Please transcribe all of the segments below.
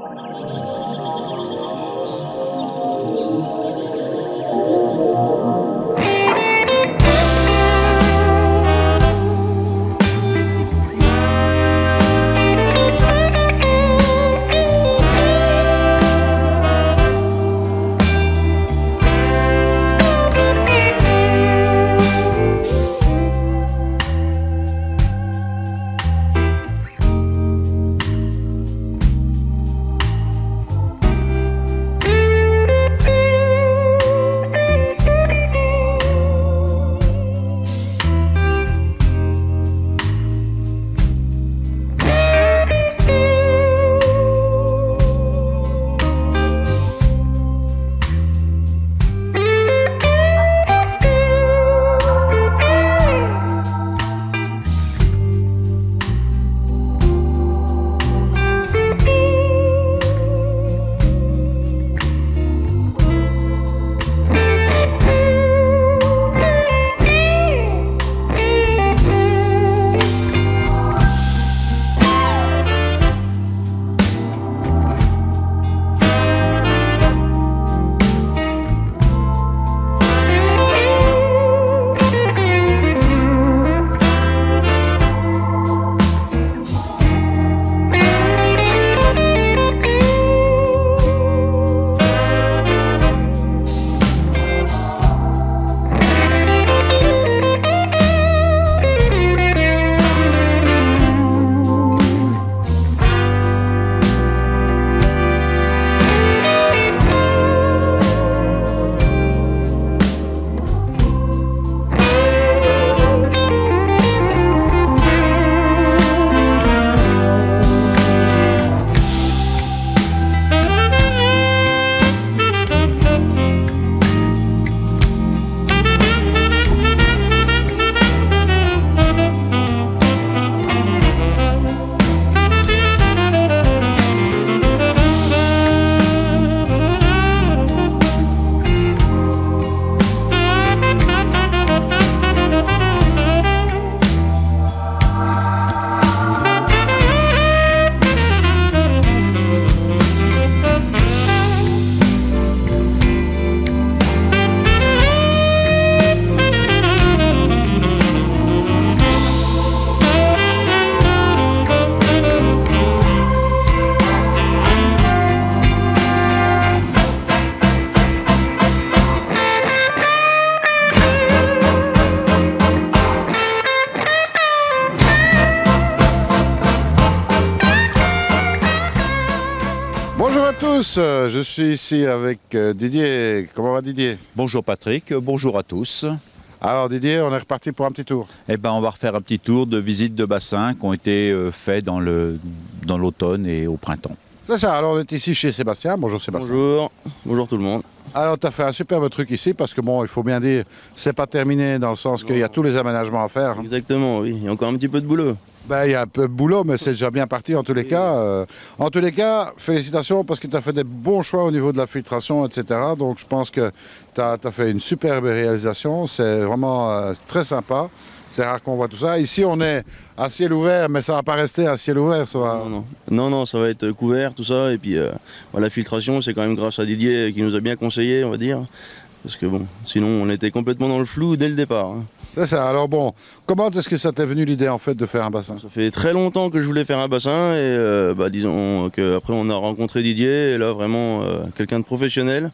Je suis ici avec Didier. Comment va Didier? Bonjour Patrick, bonjour à tous. Alors Didier, on est reparti pour un petit tour. Eh ben, on va refaire un petit tour de visite de bassins qui ont été faits dans l'automne et au printemps. C'est ça, alors on est ici chez Sébastien. Bonjour Sébastien. Bonjour, bonjour tout le monde. Alors tu as fait un superbe truc ici parce que bon, il faut bien dire, c'est pas terminé dans le sens qu'il y a tous les aménagements à faire. Exactement, oui, il y a encore un petit peu de boulot. Ben, il y a un peu de boulot, mais c'est déjà bien parti en tous les cas. En tous les cas, félicitations parce que tu as fait des bons choix au niveau de la filtration, etc. Donc je pense que tu as fait une superbe réalisation. C'est vraiment très sympa. C'est rare qu'on voit tout ça. Ici, on est à ciel ouvert, mais ça va pas rester à ciel ouvert. Ça va... Non, ça va être couvert, tout ça. Et puis la filtration, c'est quand même grâce à Didier qui nous a bien conseillé, on va dire. Parce que bon, sinon on était complètement dans le flou dès le départ. C'est ça. Alors bon, comment est-ce que ça t'est venu l'idée en fait de faire un bassin? Ça fait très longtemps que je voulais faire un bassin et disons qu'après on a rencontré Didier et là vraiment quelqu'un de professionnel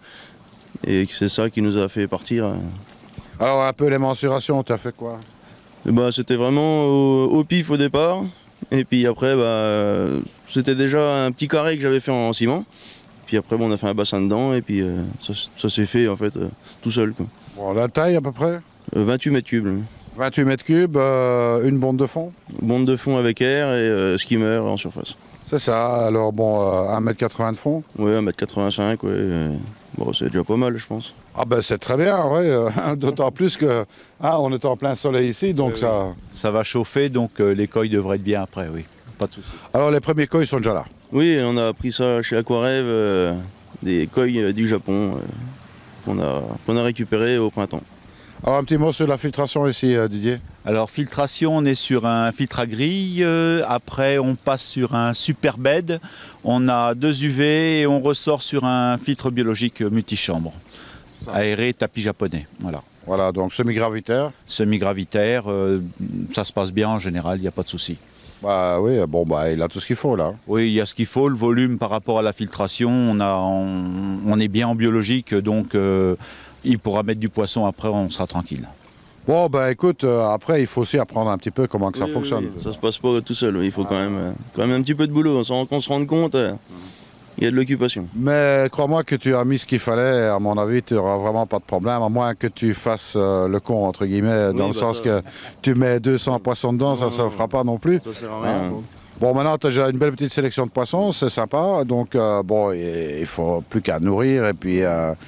et c'est ça qui nous a fait partir. Alors un peu les mensurations, tu as fait quoi? C'était vraiment au pif au départ et puis après c'était déjà un petit carré que j'avais fait en ciment. Puis après on a fait un bassin dedans et puis ça s'est fait en fait tout seul, quoi. Bon, la taille à peu près 28 mètres cubes. 28 mètres cubes, une bonde de fond? Bonde de fond avec air et skimmer en surface. C'est ça, alors bon, 1,80 m de fond? Oui, 1,85 m, ouais. Bon, c'est déjà pas mal, je pense. Ah ben c'est très bien, ouais. D'autant plus que on est en plein soleil ici, donc ça... Ça va chauffer, donc les coils devraient être bien après, oui. Pas de souci. Alors les premiers coils sont déjà là? Oui, on a pris ça chez Aquarêve, des coils du Japon qu'on a récupérés au printemps. Alors un petit mot sur la filtration ici, Didier. Alors filtration, on est sur un filtre à grille, après on passe sur un super bed, on a 2 UV et on ressort sur un filtre biologique multichambre, aéré tapis japonais. Voilà. Voilà, donc semi-gravitaire. Semi-gravitaire, ça se passe bien en général, il n'y a pas de souci. Bah oui, bon bah il a tout ce qu'il faut là. Oui, il y a ce qu'il faut, le volume par rapport à la filtration, on est bien en biologique, donc il pourra mettre du poisson après, on sera tranquille. Bon bah écoute, après il faut aussi apprendre un petit peu comment que ça Oui, fonctionne. oui, ça se passe pas tout seul, il faut quand même un petit peu de boulot, sans qu'on se rende compte, il y a de l'occupation. Mais crois-moi que tu as mis ce qu'il fallait, à mon avis tu n'auras vraiment pas de problème, à moins que tu fasses le con entre guillemets, dans le sens que tu mets 200 poissons dedans, ça ne se fera pas non plus. Ça sert à rien. Bon, maintenant, tu as déjà une belle petite sélection de poissons, c'est sympa. Donc, bon, il faut plus qu'à nourrir et puis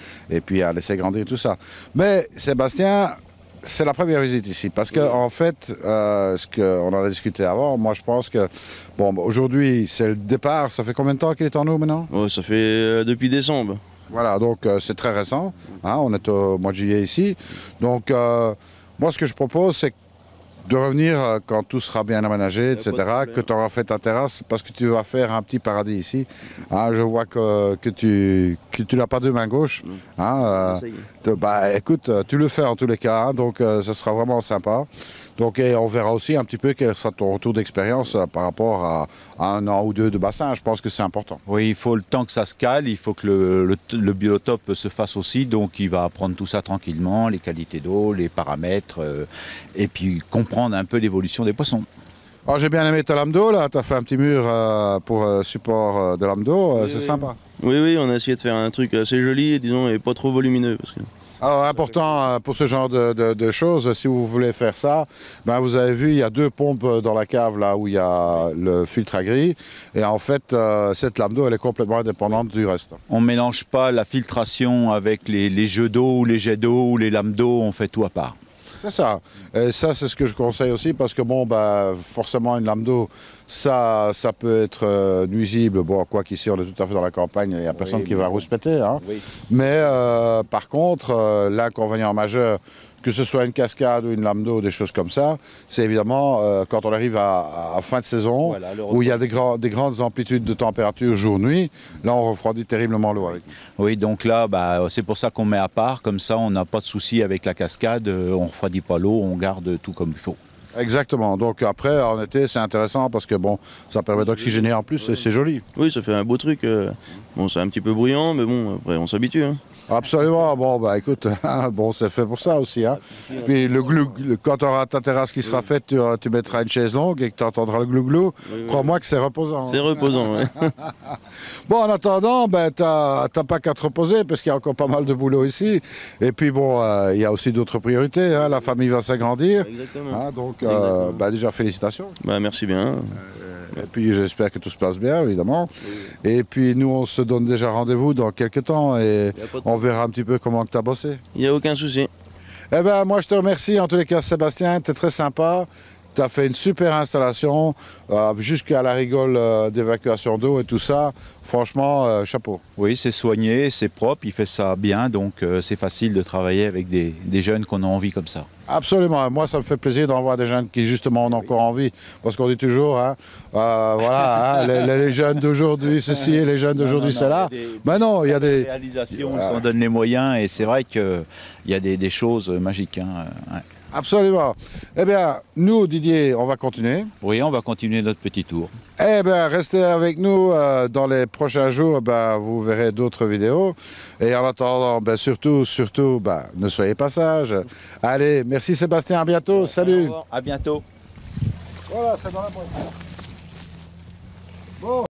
à laisser grandir tout ça. Mais, Sébastien, c'est la première visite ici. Parce que, en fait, ce qu'on en a discuté avant, moi, je pense que, bon, aujourd'hui, c'est le départ. Ça fait combien de temps qu'il est en eau maintenant? Ouais, ça fait depuis décembre. Voilà, donc c'est très récent. Hein, on est au mois de juillet ici. Donc, moi, ce que je propose, c'est de revenir quand tout sera bien aménagé, etc., que tu auras fait ta terrasse, parce que tu vas faire un petit paradis ici. Hein, je vois que tu n'as pas de main gauche. Hein, bah, écoute, tu le fais en tous les cas, hein, donc ça sera vraiment sympa. Donc, et on verra aussi un petit peu quel sera ton retour d'expérience par rapport à 1 an ou 2 de bassin. Je pense que c'est important. Oui, il faut le temps que ça se cale, il faut que le biotope se fasse aussi, donc il va apprendre tout ça tranquillement, les qualités d'eau, les paramètres, et puis comprendre un peu l'évolution des poissons. Alors, j'ai bien aimé ta lame d'eau, là. Tu as fait un petit mur pour support de lame d'eau, Oui, c'est oui. sympa. Oui, on a essayé de faire un truc assez joli, disons, et pas trop volumineux. Parce que... Alors, important pour ce genre de choses, si vous voulez faire ça, ben, vous avez vu, il y a 2 pompes dans la cave, là où il y a le filtre à grille. Et en fait, cette lame d'eau, elle est complètement indépendante du reste. On ne mélange pas la filtration avec les jeux d'eau ou les jets d'eau ou les lames d'eau, on fait tout à part. C'est ça. Et ça, c'est ce que je conseille aussi parce que, bon, bah, forcément, une lame d'eau, ça peut être nuisible. Bon, quoi qu'ici, on est tout à fait dans la campagne, il n'y a personne qui va rouspéter. Hein. Oui. Mais par contre, l'inconvénient majeur, que ce soit une cascade ou une lame d'eau, des choses comme ça, c'est évidemment quand on arrive à fin de saison, Voilà, où il y a des grandes amplitudes de température jour-nuit, là on refroidit terriblement l'eau avec. Oui, donc là, bah, c'est pour ça qu'on met à part, comme ça on n'a pas de souci avec la cascade, on ne refroidit pas l'eau, on garde tout comme il faut. Exactement, donc après en été c'est intéressant parce que bon, ça permet d'oxygéner en plus et c'est joli. Oui, ça fait un beau truc. Bon, c'est un petit peu bruyant, mais bon, après on s'habitue. Hein. Absolument, bon bah écoute, bon c'est fait pour ça aussi. Hein. Puis quand tu auras ta terrasse qui sera faite, tu mettras une chaise longue et que tu entendras le glou-glou. Crois-moi que c'est reposant. C'est reposant, ouais. Bon, en attendant, ben, t'as pas qu'à te reposer parce qu'il y a encore pas mal de boulot ici. Et puis bon, il y a aussi d'autres priorités. Hein. La famille va s'agrandir. Exactement. Hein, donc ben, déjà félicitations. Bah, merci bien. Et puis j'espère que tout se passe bien, évidemment. Et puis nous, on se donne déjà rendez-vous dans quelques temps et on verra un petit peu comment tu as bossé. Il n'y a aucun souci. Eh ben, moi, je te remercie en tous les cas, Sébastien. Tu es très sympa. Tu as fait une super installation, jusqu'à la rigole d'évacuation d'eau et tout ça. Franchement, chapeau. Oui, c'est soigné, c'est propre, il fait ça bien, donc c'est facile de travailler avec des jeunes qu'on a envie comme ça. Absolument. Moi, ça me fait plaisir d'en voir des jeunes qui, justement, ont encore envie. Parce qu'on dit toujours, hein, voilà, hein, les jeunes d'aujourd'hui, ceci, et les jeunes d'aujourd'hui, c'est là. Mais non, il y a des réalisations, on s'en donne les moyens, et c'est vrai qu'il y a des choses magiques. Hein, ouais. Absolument. Eh bien, nous, Didier, on va continuer. Oui, on va continuer notre petit tour. Eh bien, restez avec nous dans les prochains jours. Ben, vous verrez d'autres vidéos. Et en attendant, ben, surtout, ben, ne soyez pas sages. Allez, merci Sébastien, à bientôt. Salut. À bientôt. Voilà, c'est dans la boîte. Bon.